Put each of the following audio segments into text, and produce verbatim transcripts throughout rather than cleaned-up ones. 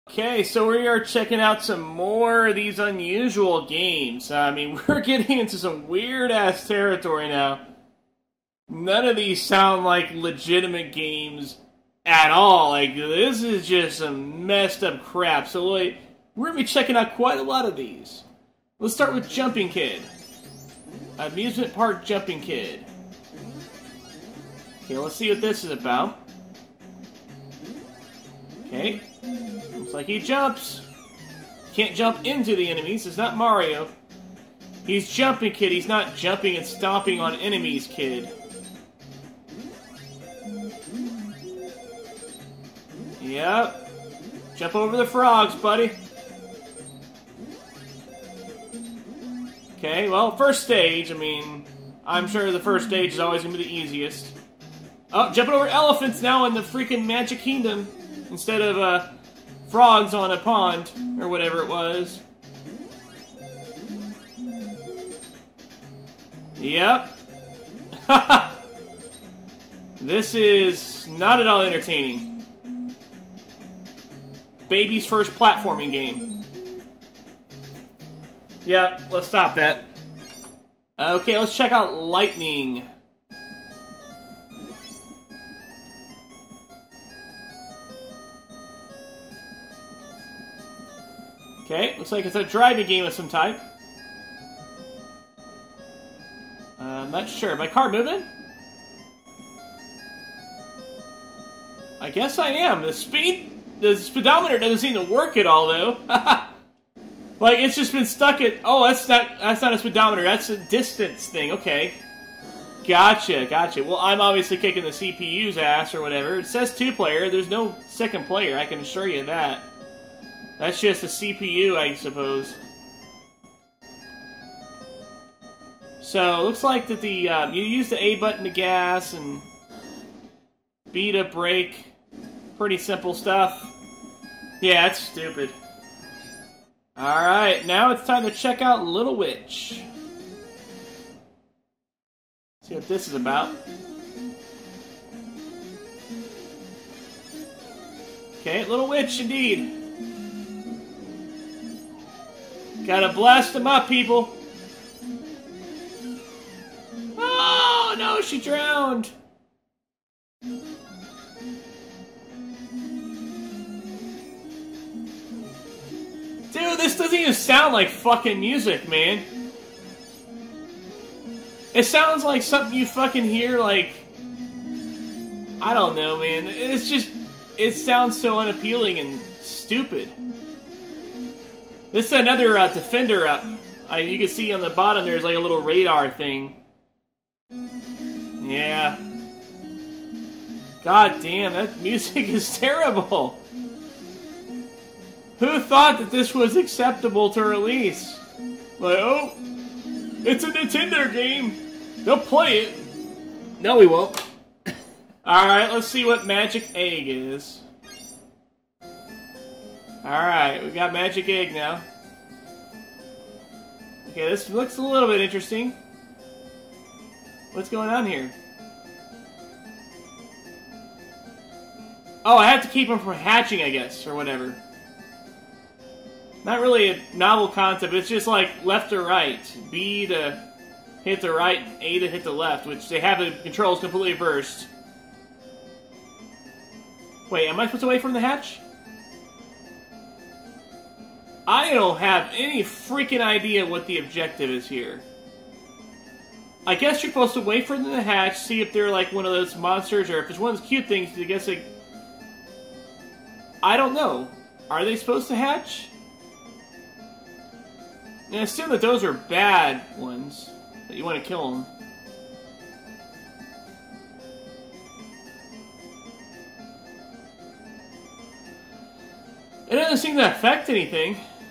Okay, so we are checking out some more of these unusual games. I mean, we're getting into some weird-ass territory now. None of these sound like legitimate games at all. Like, this is just some messed up crap. So, like, we're going to be checking out quite a lot of these. Let's start with Jumping Kid. Amusement Park Jumping Kid. Okay, let's see what this is about. Okay. Looks like he jumps. Can't jump into the enemies. It's not Mario. He's Jumping Kid. He's not jumping and stomping on enemies, kid. Yep. Jump over the frogs, buddy. Okay, well, first stage, I mean, I'm sure the first stage is always going to be the easiest. Oh, jumping over elephants now in the freaking Magic Kingdom instead of, uh, frogs on a pond, or whatever it was. Yep. This is not at all entertaining. Baby's first platforming game. Yep, let's stop that. Okay, let's check out Lightning. Okay, looks like it's a driving game of some type. Uh, I'm not sure. My car moving? I guess I am. The speed... The speedometer doesn't seem to work at all, though. Like, it's just been stuck at... Oh, that's not, that's not a speedometer. That's a distance thing. Okay. Gotcha, gotcha. Well, I'm obviously kicking the C P U's ass or whatever. It says two-player. There's no second player. I can assure you that. That's just a C P U, I suppose. So, it looks like that the, um, you use the A button to gas and B to brake. Pretty simple stuff. Yeah, that's stupid. Alright, now it's time to check out Little Witch. See what this is about. Okay, Little Witch indeed. Gotta blast them up, people. Oh, no, she drowned. Dude, this doesn't even sound like fucking music, man. It sounds like something you fucking hear, like... I don't know, man. It's just... It sounds so unappealing and stupid. This is another uh, Defender up. Uh, you can see on the bottom there's like a little radar thing. Yeah. God damn, that music is terrible. Who thought that this was acceptable to release? Like, oh, it's a Nintendo game. They'll play it. No, we won't. Alright, let's see what Magic Egg is. Alright, we got Magic Egg now. Okay, this looks a little bit interesting. What's going on here? Oh, I have to keep them from hatching, I guess, or whatever. Not really a novel concept, it's just like left to right. B to hit the right, A to hit the left, which they have the controls completely reversed. Wait, am I supposed to wait for the hatch? I don't have any freaking idea what the objective is here. I guess you're supposed to wait for them to hatch, see if they're like one of those monsters, or if it's one of those cute things, I guess like... I don't know. Are they supposed to hatch? I assume that those are bad ones, that you want to kill them. It doesn't seem to affect anything.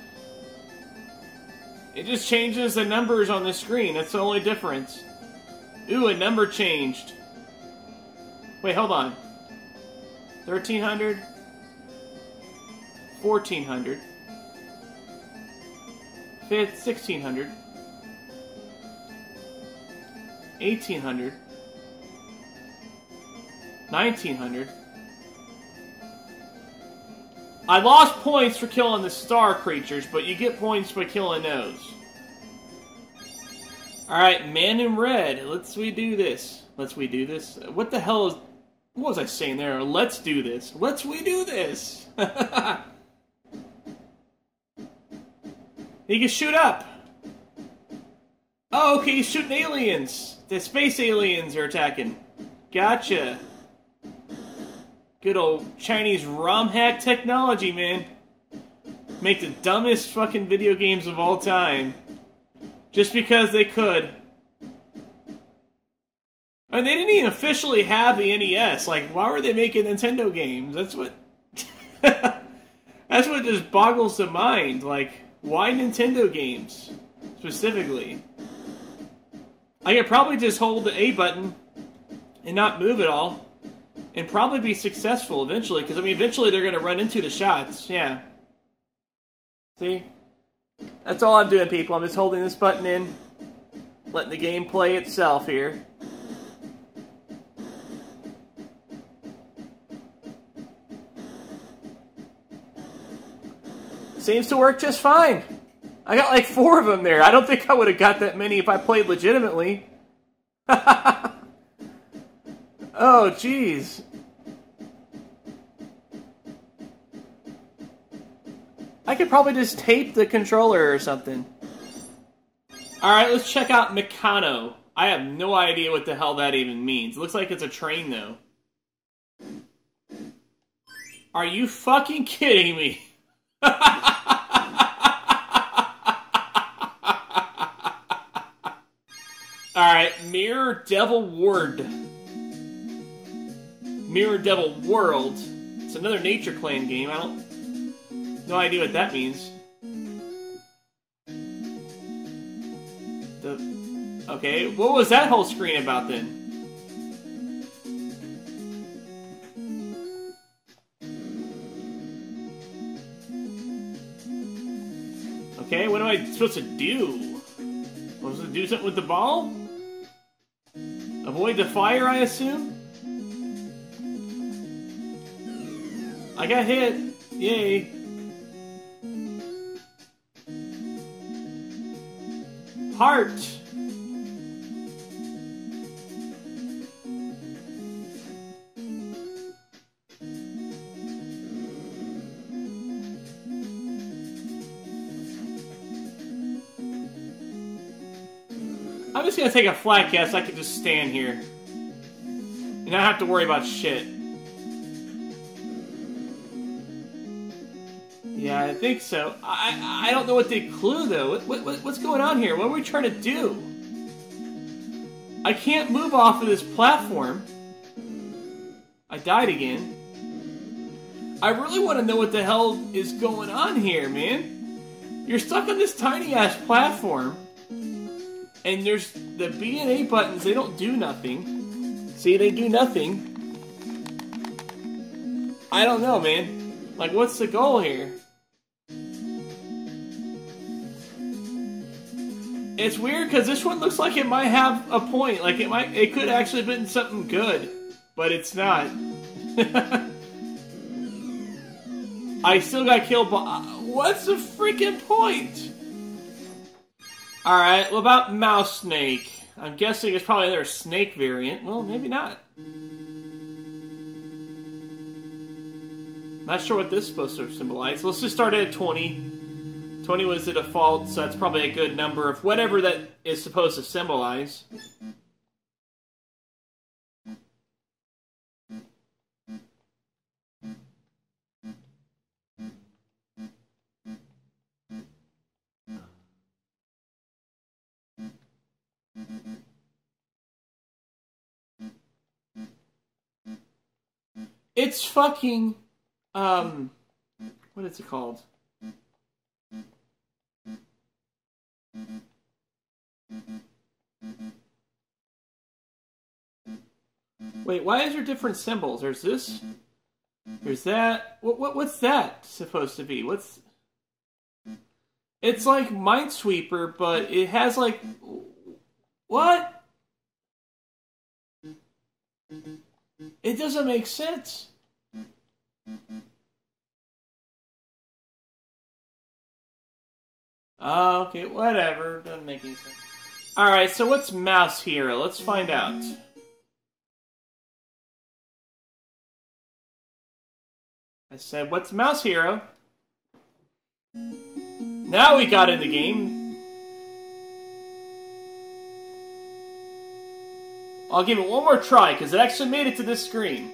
It just changes the numbers on the screen. That's the only difference. Ooh, a number changed. Wait, hold on. thirteen hundred. fourteen hundred. sixteen hundred. eighteen hundred. nineteen hundred. I lost points for killing the star creatures, but you get points by killing those. Alright, man in red. Let's we do this. Let's we do this. What the hell is... What was I saying there? Let's do this. Let's we do this. He can shoot up. Oh, okay, he's shooting aliens. The space aliens are attacking. Gotcha. Good old Chinese ROM hack technology, man. Make the dumbest fucking video games of all time. Just because they could. I mean, they didn't even officially have the N E S. Like, why were they making Nintendo games? That's what... That's what just boggles the mind. Like, why Nintendo games? Specifically. I could probably just hold the A button and not move at all. And probably be successful eventually. Because, I mean, eventually they're going to run into the shots. Yeah. See? That's all I'm doing, people. I'm just holding this button in. Letting the game play itself here. Seems to work just fine. I got like four of them there. I don't think I would have got that many if I played legitimately. Oh, jeez. I could probably just tape the controller or something. Alright, let's check out Meccano. I have no idea what the hell that even means. It looks like it's a train, though. Are you fucking kidding me? Alright, Mirror Devil Ward. Mirror Devil World. It's another Nature Clan game. I don't... No idea what that means. The... Okay, what was that whole screen about then? Okay, what am I supposed to do? Was it do something with the ball? Avoid the fire, I assume? I got hit. Yay. Heart. I'm just gonna take a flat guess I could just stand here. And not have to worry about shit. Yeah, I think so. I I don't know what the clue, though. What, what, what's going on here? What are we trying to do? I can't move off of this platform. I died again. I really want to know what the hell is going on here, man. You're stuck on this tiny-ass platform. And there's the B and A buttons, they don't do nothing. See, they do nothing. I don't know, man. Like, what's the goal here? It's weird, because this one looks like it might have a point. Like, it might, it could actually have been something good. But it's not. I still got killed by... What's the freaking point? Alright, what about Mouse Snake? I'm guessing it's probably their snake variant. Well, maybe not. Not sure what this is supposed to symbolize. Let's just start at twenty. twenty was the default, so that's probably a good number of whatever that is supposed to symbolize. It's fucking, um, what is it called? Wait, why is there different symbols? There's this, there's that. What, what, what's that supposed to be? What's, it's like Minesweeper, but it has like, what? It doesn't make sense. Oh, okay, whatever. Doesn't make any sense. Alright, so what's Mouse Hero? Let's find out. I said, what's Mouse Hero? Now we got in the game. I'll give it one more try, because it actually made it to this screen.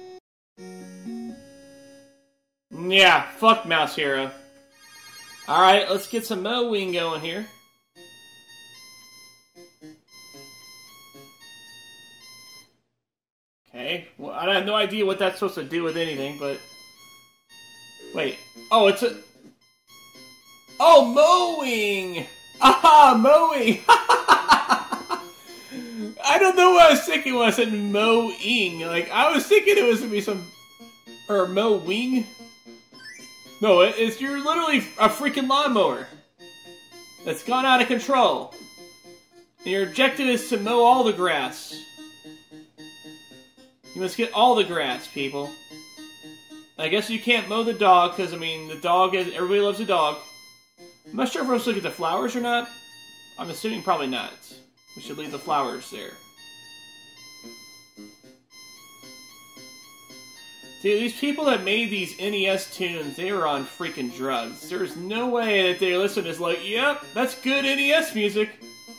Yeah, fuck Mouse Hero. Alright, let's get some mowing going here. Okay, well, I have no idea what that's supposed to do with anything, but... Wait. Oh, it's a... Oh, mowing! Aha, mowing! I don't know what I was thinking when I said mowing. Like, I was thinking it was going to be some... Or mowing? No, it, it's you're literally a freaking lawnmower that's gone out of control. And your objective is to mow all the grass. You must get all the grass, people. I guess you can't mow the dog, because, I mean, the dog is... Everybody loves a dog. I'm not sure if we're supposed to look at the flowers or not. I'm assuming probably not. We should leave the flowers there. Dude, these people that made these N E S tunes, they were on freaking drugs. There's no way that they listen to this like, yep, that's good N E S music.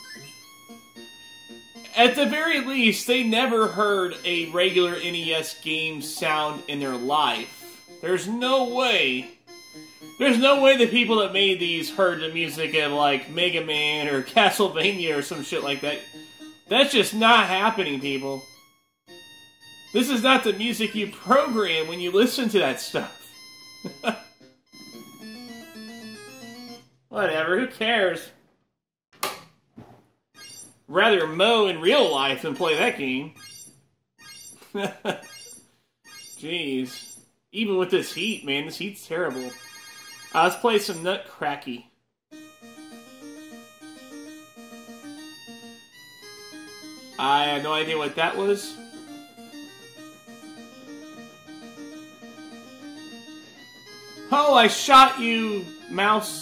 At the very least, they never heard a regular N E S game sound in their life. There's no way. There's no way the people that made these heard the music of, like, Mega Man or Castlevania or some shit like that. That's just not happening, people. This is not the music you program when you listen to that stuff. Whatever, who cares? Rather mow in real life than play that game. Jeez. Even with this heat, man, this heat's terrible. Uh, let's play some Nutcracky. I had no idea what that was. Oh, I shot you, mouse.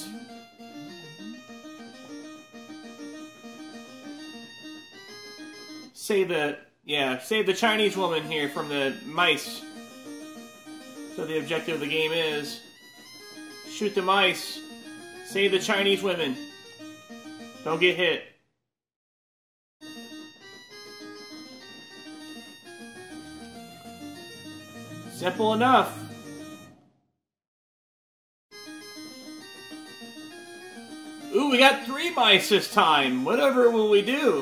Save the, yeah, save the Chinese woman here from the mice. So the objective of the game is shoot the mice, save the Chinese women. Don't get hit. Simple enough. Ooh, we got three mice this time. Whatever will we do?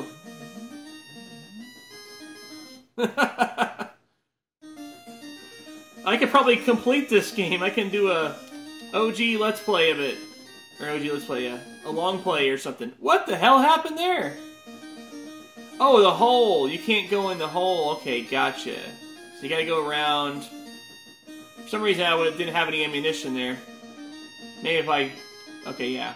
I could probably complete this game. I can do a O G Let's Play of it. Or O G Let's Play, yeah. A long play or something. What the hell happened there? Oh, the hole. You can't go in the hole. Okay, gotcha. So you gotta go around. For some reason I didn't have any ammunition there. Maybe if I... Okay, yeah.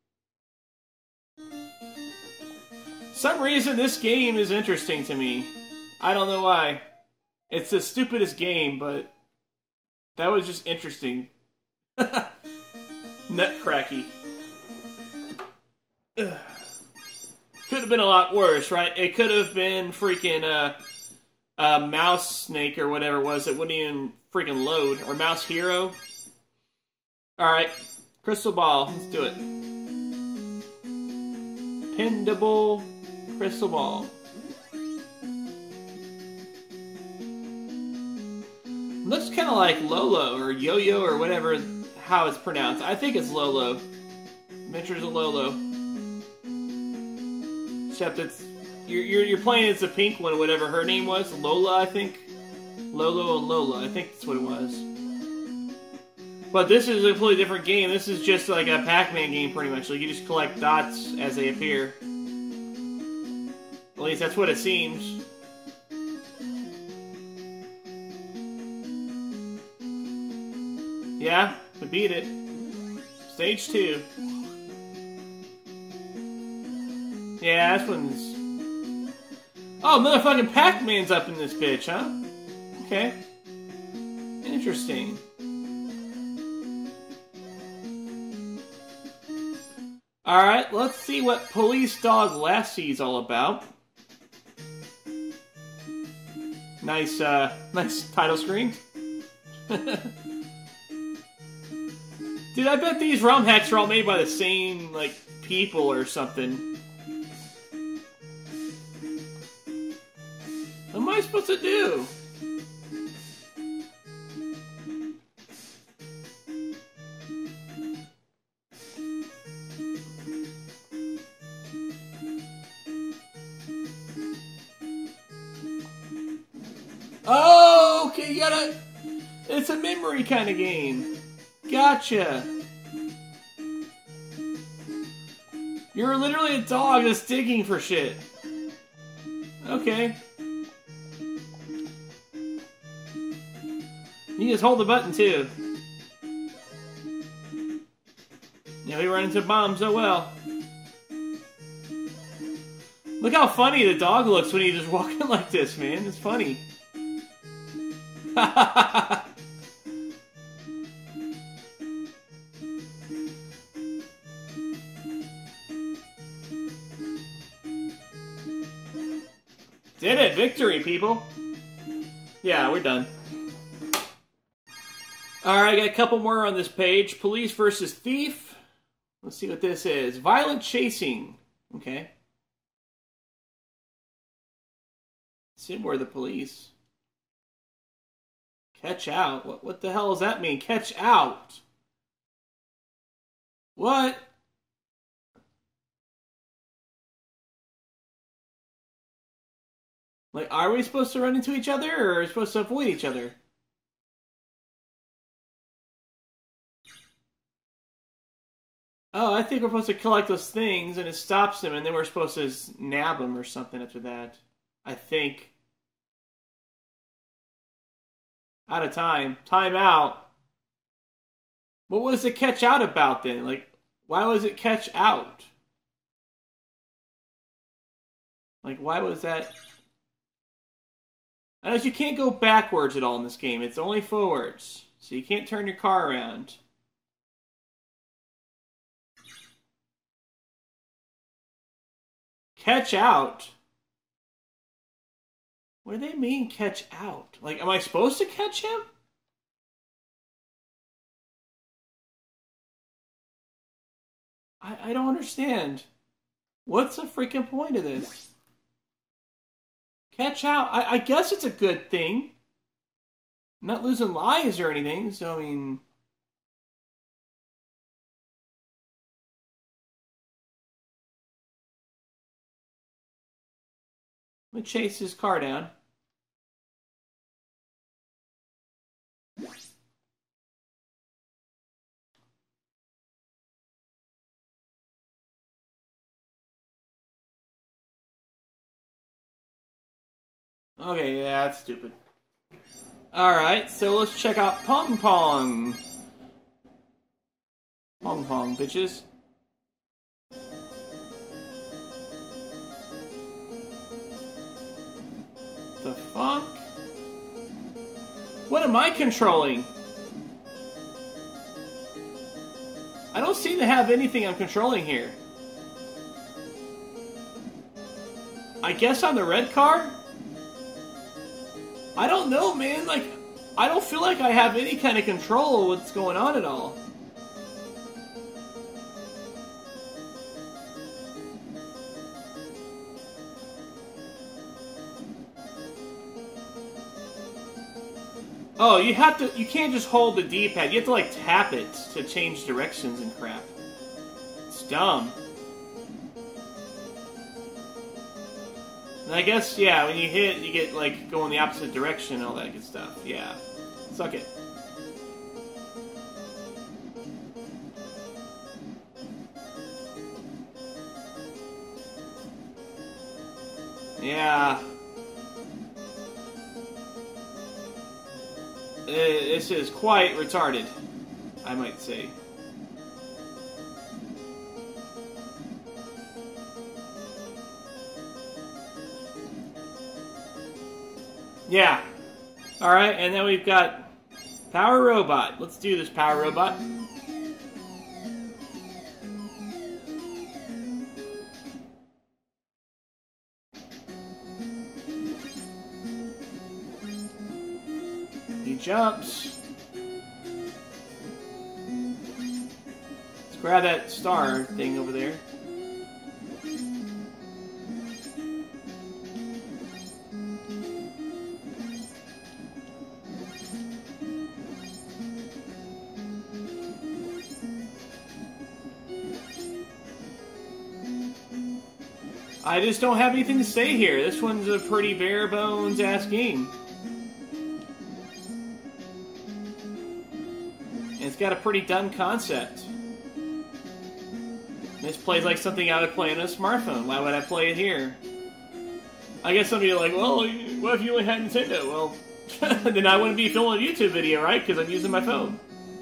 Some reason this game is interesting to me. I don't know why. It's the stupidest game, but that was just interesting. Nutcracky. Ugh. Could have been a lot worse, right? It could have been freaking uh, uh, Mouse Snake or whatever it was that wouldn't even freaking load. Or Mouse Hero. Alright. Crystal Ball. Let's do it. Pendable Crystal Ball. Looks kind of like Lolo or Yo-Yo or whatever, how it's pronounced. I think it's Lolo. Adventures of Lolo. Except it's you're you're, you're playing as the pink one, whatever her name was, Lola, I think. Lolo and Lola, I think that's what it was. But this is a completely different game. This is just like a Pac-Man game, pretty much. Like you just collect dots as they appear. At least that's what it seems. Yeah, we beat it. Stage two. Yeah, this one's... Oh, motherfucking Pac-Man's up in this bitch, huh? Okay. Interesting. Alright, let's see what Police Dog Lassie's all about. Nice, uh, nice title screen. Dude, I bet these ROM hacks are all made by the same, like, people or something. What am I supposed to do? Oh, okay, you gotta... It's a memory kind of game. Gotcha. You're literally a dog that's digging for shit. Okay. You just hold the button, too. Yeah, we run into bombs, oh well. Look how funny the dog looks when he's just walking like this, man. It's funny. Did it! Victory, people! Yeah, we're done. Alright, I got a couple more on this page. Police versus Thief. Let's see what this is. Violent chasing. Okay. Sid, we're the police. Catch out? What, what the hell does that mean? Catch out? What? Like, are we supposed to run into each other, or are we supposed to avoid each other? Oh, I think we're supposed to collect those things, and it stops them, and then we're supposed to nab them or something after that. I think. Out of time. Time out. What was it catch out about then? Like, why was it catch out? Like, why was that... I know you can't go backwards at all in this game. It's only forwards. So you can't turn your car around. Catch out? What do they mean, catch out? Like, am I supposed to catch him? I, I don't understand. What's the freaking point of this? Catch out. I, I guess it's a good thing. I'm not losing lives or anything, so I mean... Let me chase his car down. Okay, yeah, that's stupid. Alright, so let's check out Pong Pong. Pong Pong, bitches. The fuck? What am I controlling? I don't seem to have anything I'm controlling here. I guess I'm the red car? I don't know, man. Like, I don't feel like I have any kind of control of what's going on at all. Oh, you have to, you can't just hold the D-pad. You have to, like, tap it to change directions and crap. It's dumb. And I guess, yeah, when you hit, you get, like, go in the opposite direction and all that good stuff. Yeah. Suck it. Yeah. This is quite retarded, I might say. Yeah. Alright, and then we've got Power Robot. Let's do this, Power Robot. jumps. Let's grab that star thing over there. I just don't have anything to say here. This one's a pretty bare bones ass game. And it's got a pretty done concept. This plays like something I would play on a smartphone. Why would I play it here? I guess somebody will be like, well, what if you only had Nintendo? Well, then I wouldn't be filming a YouTube video, right? Because I'm using my phone.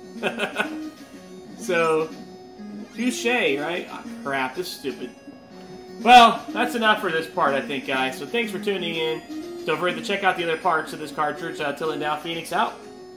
So, touche, right? Oh, crap, this is stupid. Well, that's enough for this part, I think, guys. So thanks for tuning in. Don't forget to check out the other parts of this cartridge. Uh, till then, now, Phoenix out.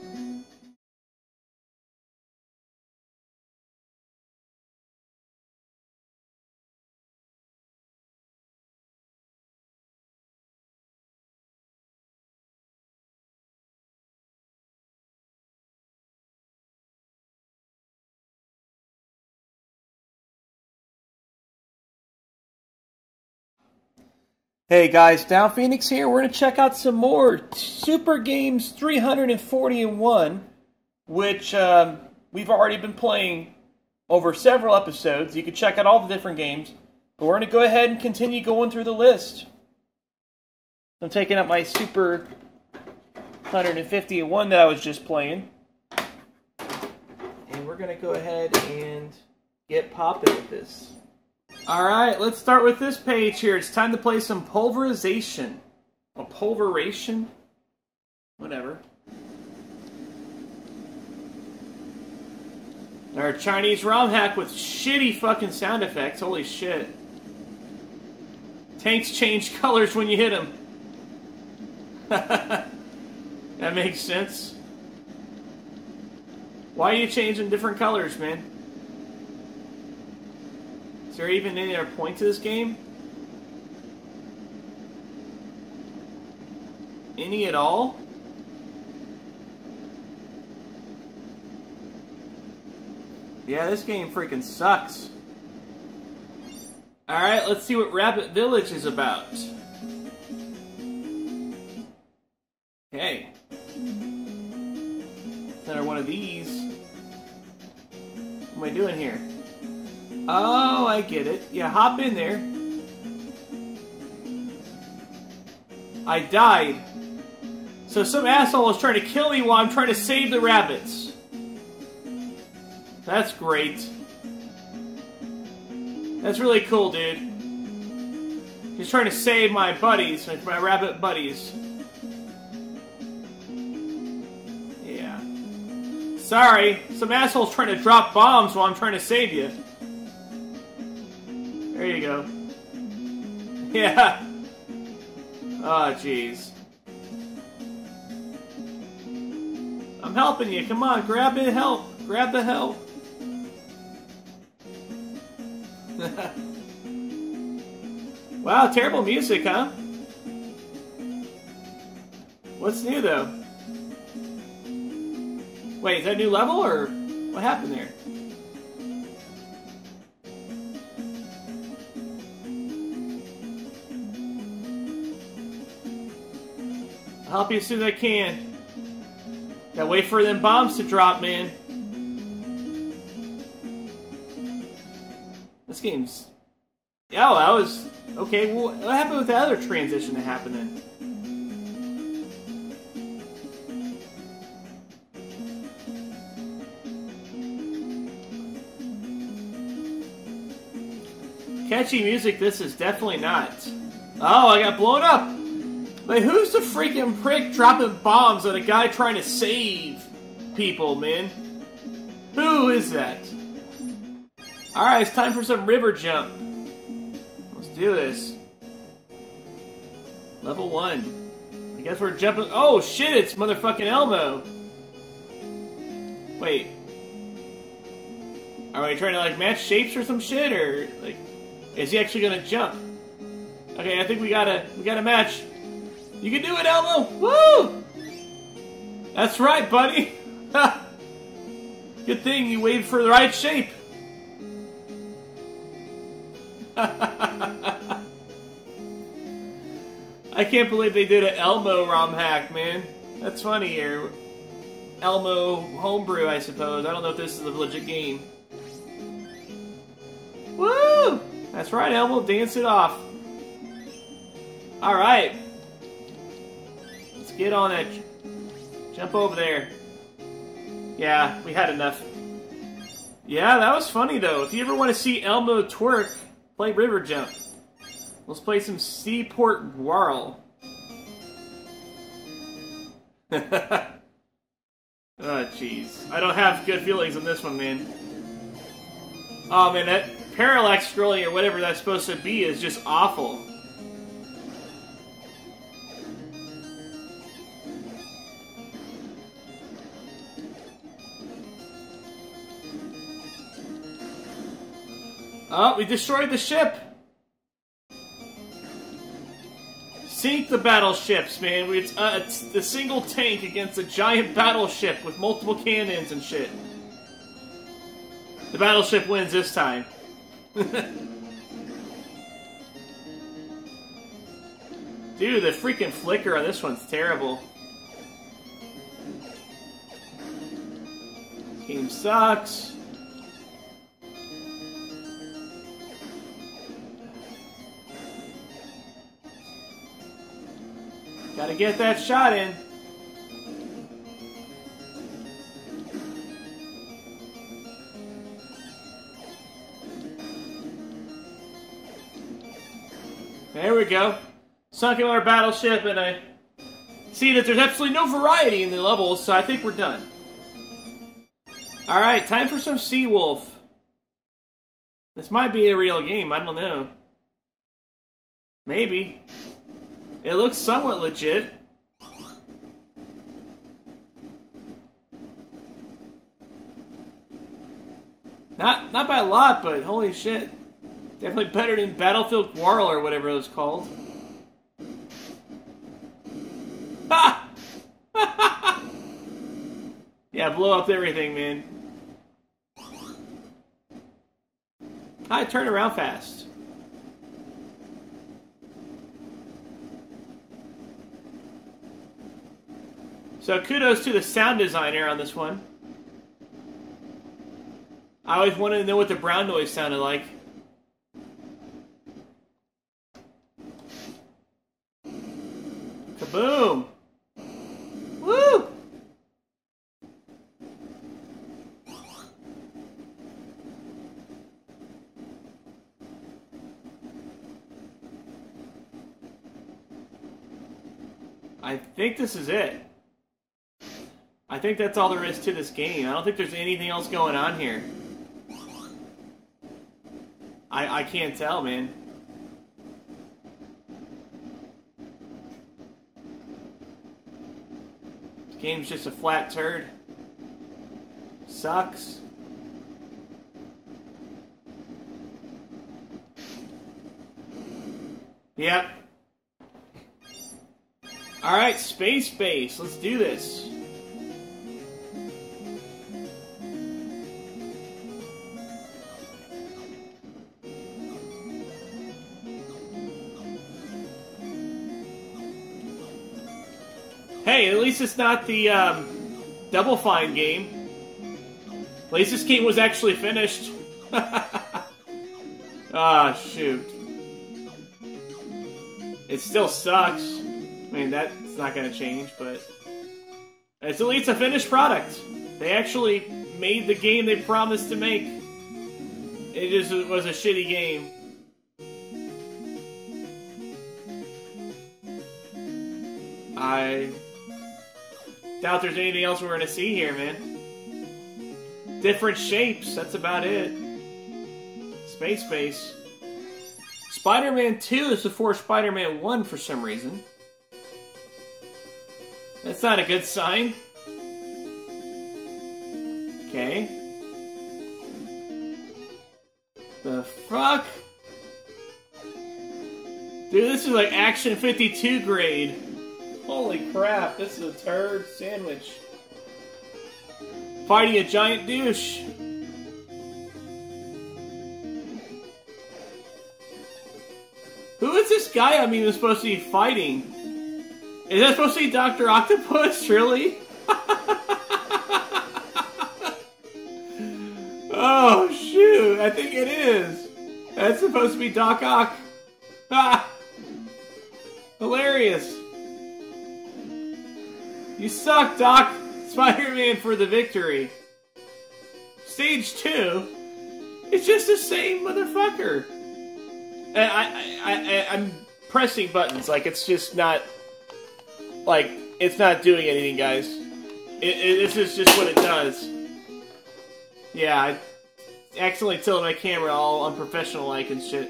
Hey guys, Down Phoenix here. We're going to check out some more Super Games three forty and one, which um, we've already been playing over several episodes. You can check out all the different games, but we're going to go ahead and continue going through the list. I'm taking up my Super one fifty and one that I was just playing, and we're going to go ahead and get popping with this. Alright, let's start with this page here. It's time to play some Pulverization. A Pulveration? Whatever. Our Chinese ROM hack with shitty fucking sound effects. Holy shit. Tanks change colors when you hit them. That makes sense. Why are you changing different colors, man? Is there even any other point to this game? Any at all? Yeah, this game freaking sucks. Alright, let's see what Rabbit Village is about. Okay. Another one of these. What am I doing here? Oh, I get it. Yeah, hop in there. I died. So some asshole is trying to kill me while I'm trying to save the rabbits. That's great. That's really cool, dude. He's trying to save my buddies, my rabbit buddies. Yeah. Sorry, some asshole's trying to drop bombs while I'm trying to save you. There you go. Yeah. Oh, jeez. I'm helping you. Come on, grab the help. Grab the help. Wow, terrible music, huh? What's new, though? Wait, is that a new level, or what happened there? I'll help you as soon as I can. Gotta wait for them bombs to drop, man. This game's... Oh, that was... Okay, well, what happened with the other transition that happened then? Catchy music, this is definitely not. Oh, I got blown up! Like, who's the freaking prick dropping bombs at a guy trying to save people, man? Who is that? Alright, it's time for some river jump. Let's do this. Level one. I guess we're jumping... Oh, shit, it's motherfucking Elmo. Wait. Are we trying to, like, match shapes or some shit? Or, like, is he actually gonna jump? Okay, I think we gotta... We gotta match... You can do it, Elmo! Woo! That's right, buddy. Good thing you waited for the right shape. I can't believe they did an Elmo ROM hack, man. That's funny here. Elmo homebrew, I suppose. I don't know if this is a legit game. Woo! That's right, Elmo. Dance it off. Alright. Let's get on it. Jump over there. Yeah, we had enough. Yeah, that was funny, though. If you ever want to see Elmo twerk, play River Jump. Let's play some Seaport Whirl. Oh, jeez. I don't have good feelings on this one, man. Oh, man, that parallax scrolling or whatever that's supposed to be is just awful. Oh, we destroyed the ship! Sink the battleships, man. It's, uh, it's the single tank against a giant battleship with multiple cannons and shit. The battleship wins this time. Dude, the freaking flicker on this one's terrible. This game sucks. Gotta get that shot in. There we go. Sunk in our battleship, and I see that there's absolutely no variety in the levels, so I think we're done. Alright, time for some Seawolf. This might be a real game, I don't know. Maybe. It looks somewhat legit. Not not by a lot, but holy shit. Definitely better than Battlefield Quarrel or whatever it was called. Ha! Yeah, blow up everything, man. I turn around fast. So kudos to the sound designer on this one. I always wanted to know what the brown noise sounded like. Kaboom! Woo! I think this is it. I think that's all there is to this game. I don't think there's anything else going on here. I, I can't tell, man. This game's just a flat turd. Sucks. Yep. Alright, Space Base. Let's do this. Hey, at least it's not the um, Double Fine game. At least this game was actually finished. Ah, shoot. It still sucks. I mean, that's not going to change, but it's at least a finished product. They actually made the game they promised to make. It just was a shitty game. I doubt there's anything else we're going to see here, man. Different shapes, that's about it. Space Base. Spider-Man two is before Spider-Man one for some reason. That's not a good sign. Okay. The fuck? Dude, this is like Action fifty-two grade. Holy crap, this is a turd sandwich. fighting a giant douche. Who is this guy I'm even supposed to be fighting? Is that supposed to be Doctor Octopus? Really? Oh, shoot. I think it is. That's supposed to be Doc Ock. Ah! Hilarious. You suck, Doc. Spider-Man for the victory. Stage two? It's just the same motherfucker. And I, I, I, I'm pressing buttons. Like, it's just not... Like, it's not doing anything, guys. It, it, this is just what it does. Yeah, I accidentally tilted my camera all unprofessional-like and shit.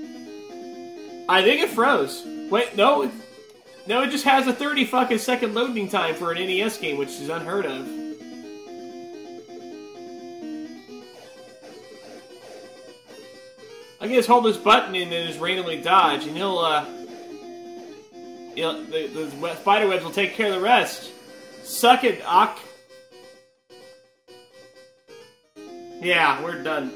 I think it froze. Wait, no, it, no, it just has a thirty fucking second loading time for an N E S game, which is unheard of. I can just hold this button and then just randomly dodge, and he'll, uh... You know, the, the spider webs will take care of the rest. Suck it, Ock. Yeah, we're done.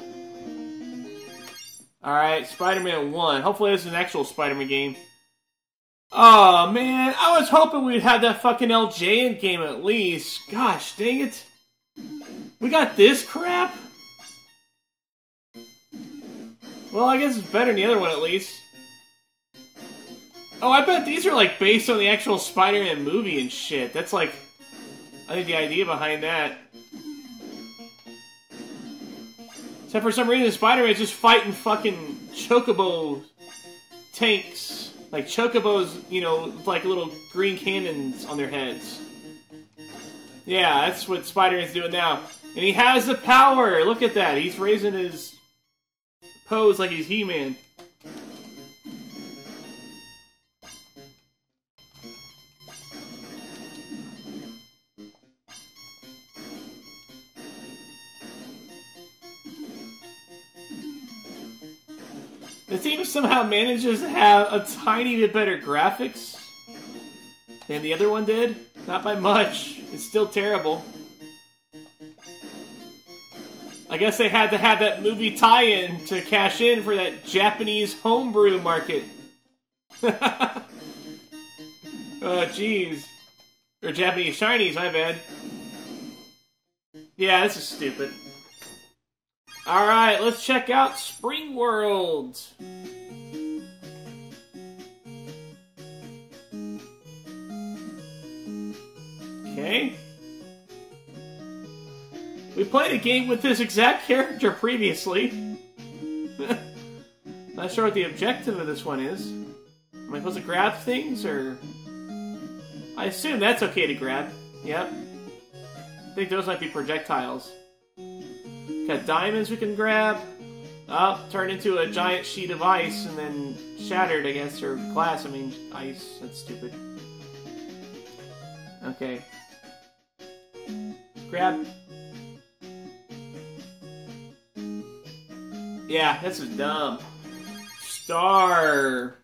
Alright, Spider-Man one. Hopefully this is an actual Spider-Man game. Oh man, I was hoping we'd have that fucking L J N game at least. Gosh, dang it. We got this crap? Well, I guess it's better than the other one at least. Oh, I bet these are like based on the actual Spider-Man movie and shit. That's like, I think the idea behind that. Except for some reason, Spider-Man's just fighting fucking chocobo tanks. Like chocobos, you know, with like little green cannons on their heads. Yeah, that's what Spider-Man's doing now. And he has the power! Look at that, he's raising his pose like he's He-Man. The team somehow manages to have a tiny bit better graphics than the other one did. Not by much. It's still terrible. I guess they had to have that movie tie-in to cash in for that Japanese homebrew market. Oh, jeez. Or Japanese Chinese, my bad. Yeah, this is stupid. Alright, let's check out Spring World. Okay. We played a game with this exact character previously. Not sure what the objective of this one is. Am I supposed to grab things, or... I assume that's okay to grab. Yep. I think those might be projectiles. Got diamonds we can grab. Oh, turned into a giant sheet of ice and then shattered, I guess, or glass. I mean, ice. That's stupid. Okay. Grab. Yeah, this is dumb. Star.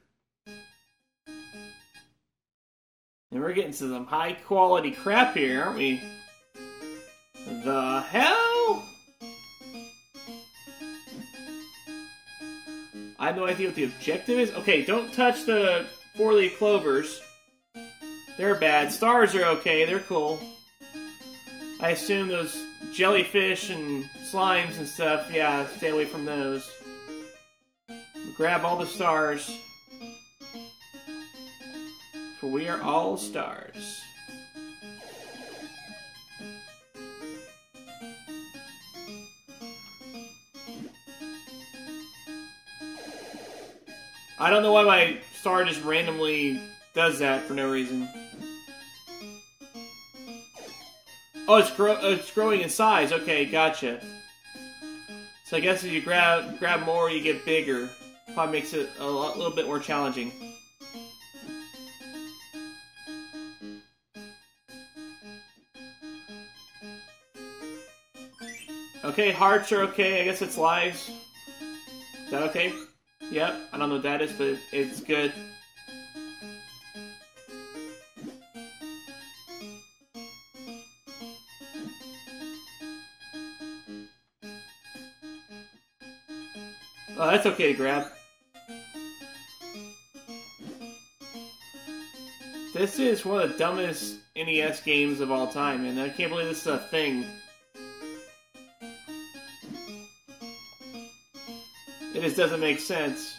And we're getting to some high quality crap here, aren't we? The hell? I have no idea what the objective is. Okay, don't touch the four-leaf clovers. They're bad. Stars are okay. They're cool. I assume those jellyfish and slimes and stuff, yeah, stay away from those. Grab all the stars. For we are all stars. I don't know why my star just randomly does that for no reason. Oh, it's, grow it's growing in size. Okay, gotcha. So I guess if you grab grab more, you get bigger. Probably makes it a lot, little bit more challenging. Okay, hearts are okay. I guess it's lives. Is that okay? Yep, I don't know what that is, but it's good. Oh, that's okay to grab. This is one of the dumbest N E S games of all time, and I can't believe this is a thing. It just doesn't make sense.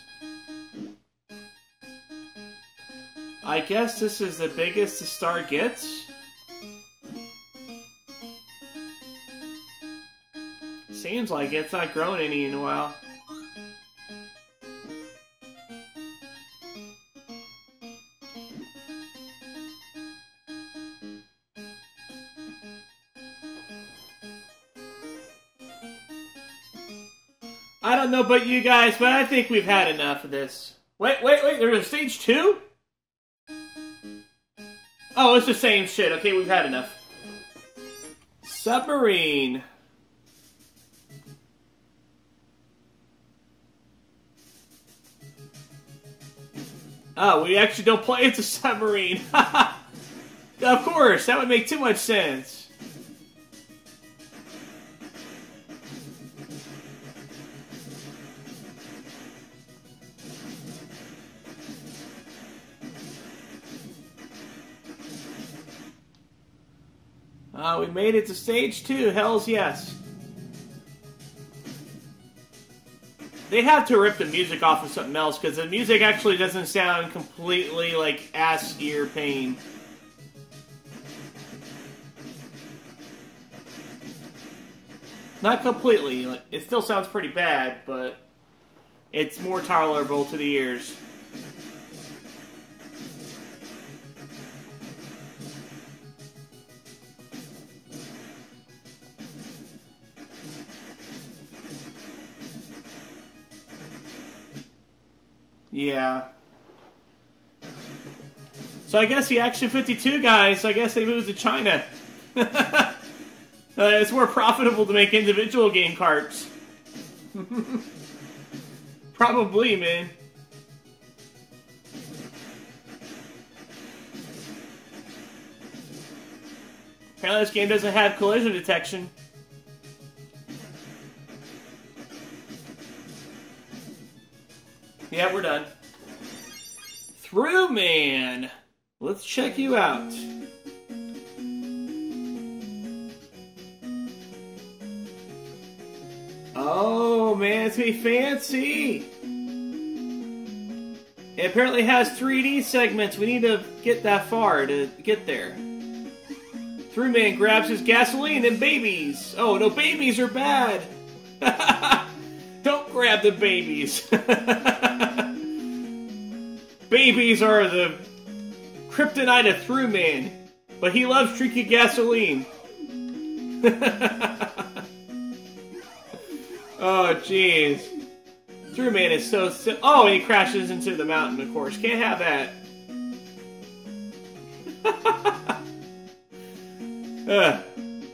I guess this is the biggest the star gets? Seems like it. It's not grown any in a while. I don't know about you guys, but I think we've had enough of this. Wait, wait, wait, there's a stage two? Oh, it's the same shit. Okay, we've had enough. Submarine. Oh, we actually don't play it's a submarine. Of course, that would make too much sense. Uh, we made it to stage two. Hells yes. They have to rip the music off of something else, because the music actually doesn't sound completely like ass ear pain. Not completely. Like, it still sounds pretty bad, but it's more tolerable to the ears. Yeah. So I guess the Action fifty-two guys, I guess they moved to China. uh, it's more profitable to make individual game carts. Probably, man. Apparently this game doesn't have collision detection. Yeah, we're done. Through Man. Let's check you out. Oh man, it's gonna be fancy. It apparently has three D segments. We need to get that far to get there. Through Man grabs his gasoline and babies. Oh no, babies are bad. Don't grab the babies. Babies are the kryptonite of Through Man, but he loves drinking gasoline. Oh, jeez. Through Man is so... si oh, and he crashes into the mountain, of course. Can't have that. Ugh.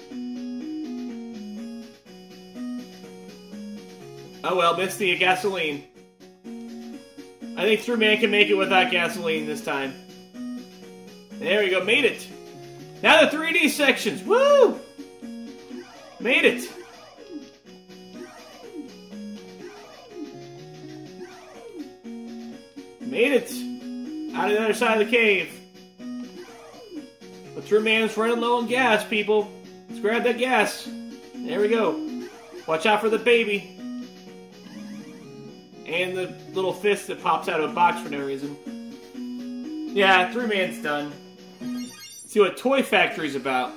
Oh well, missed the gasoline. I think Through Man can make it without gasoline this time. There we go, made it. Now the three D sections, woo! Made it. Made it. Out of the other side of the cave. But Through Man's running low on gas, people. Let's grab that gas. There we go. Watch out for the baby. And the little fist that pops out of a box for no reason. Yeah, Through Man's done. Let's see what Toy Factory's about.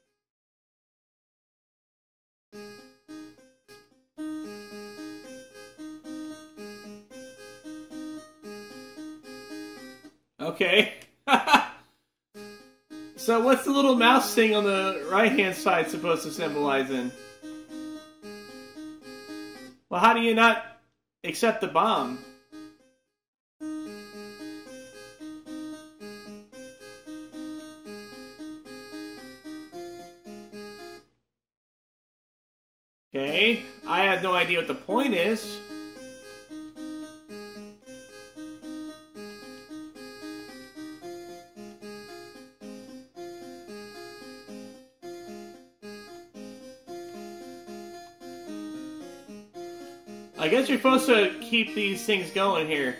Okay. So what's the little mouse thing on the right-hand side supposed to symbolize in? Well, how do you not accept the bomb? Okay, I have no idea what the point is. I guess you're supposed to keep these things going here.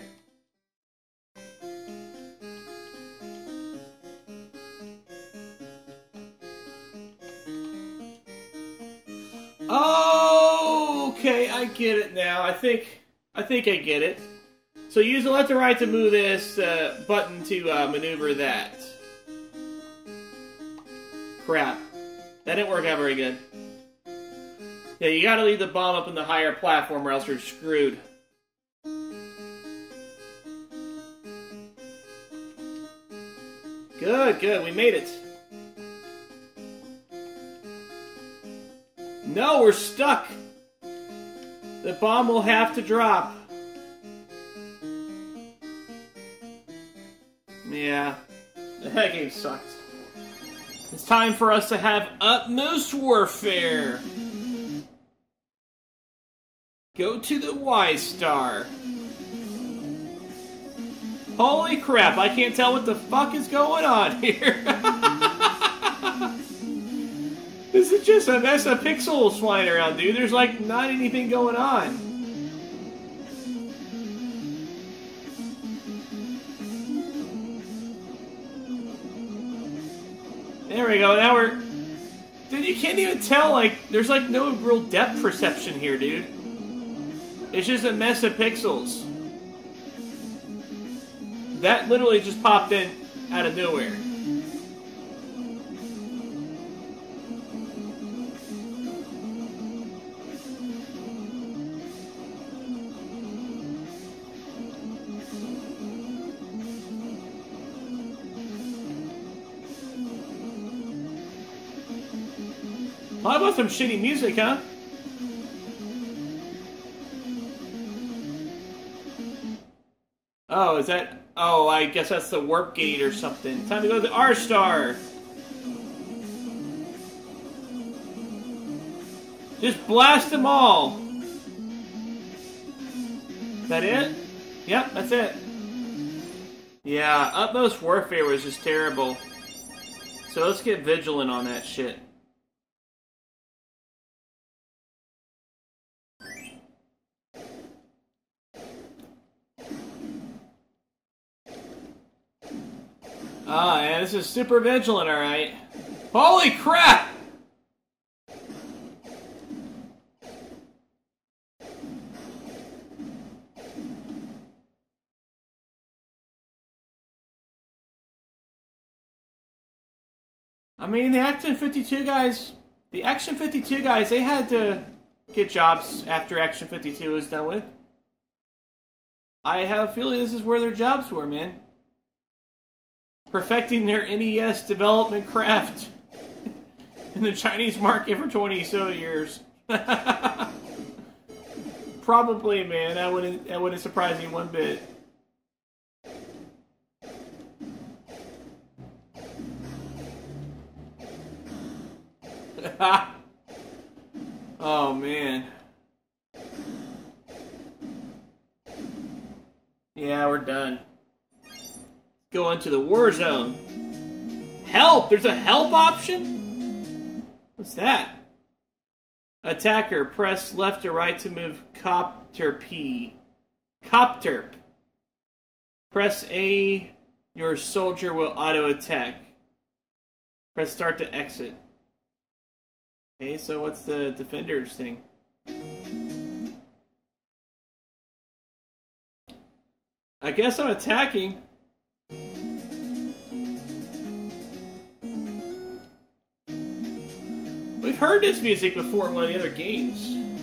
Oh, okay, I get it now. I think, I think I get it. So use the left and right to move this uh, button to uh, maneuver that. Crap. That didn't work out very good. Yeah, you gotta leave the bomb up in the higher platform or else you're screwed. Good, good, we made it. No, we're stuck. The bomb will have to drop. Yeah, that game sucked. It's time for us to have Utmost Warfare. Go to the Y-Star. Holy crap, I can't tell what the fuck is going on here. This is just a mess of pixels flying around, dude. There's like not anything going on. There we go, now we're... Dude, you can't even tell, like, there's like no real depth perception here, dude. It's just a mess of pixels. That literally just popped in out of nowhere. Well, how about some shitty music, huh? Oh, is that... Oh, I guess that's the warp gate or something. Time to go to the R-Star! Just blast them all! Is that it? Yep, that's it. Yeah, Utmost Warfare was just terrible. So let's get vigilant on that shit. Ah, yeah, this is super vigilant, alright. Holy crap! I mean, the Action fifty-two guys, the Action fifty-two guys, they had to get jobs after Action fifty-two was done with. I have a feeling this is where their jobs were, man. Perfecting their N E S development craft in the Chinese market for twenty so years. Probably, man. That wouldn't that wouldn't surprise me one bit. Oh man. Yeah, we're done. Go into the war zone. Help! There's a help option? What's that? Attacker, press left or right to move Copter P. Copter. Press A, your soldier will auto-attack. Press start to exit. Okay, so what's the defender's thing? I guess I'm attacking. We've heard this music before in one of the other games.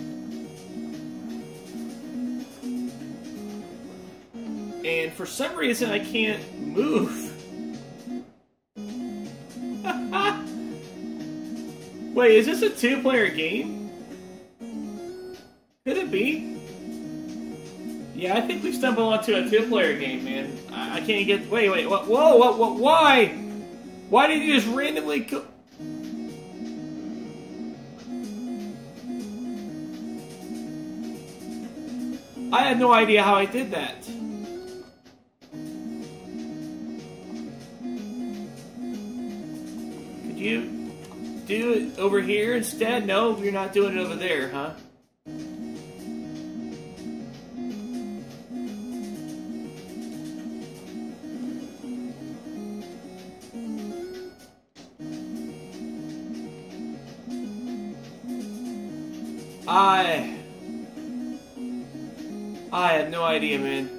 And for some reason I can't move. Wait, is this a two-player game? Could it be? Yeah, I think we stumbled onto a two-player game, man. I, I can't get... Wait, wait, what? Whoa, what, what, why? Why did you just randomly... Co I had no idea how I did that. Could you do it over here instead? No, you're not doing it over there, huh? I... I have no idea, man.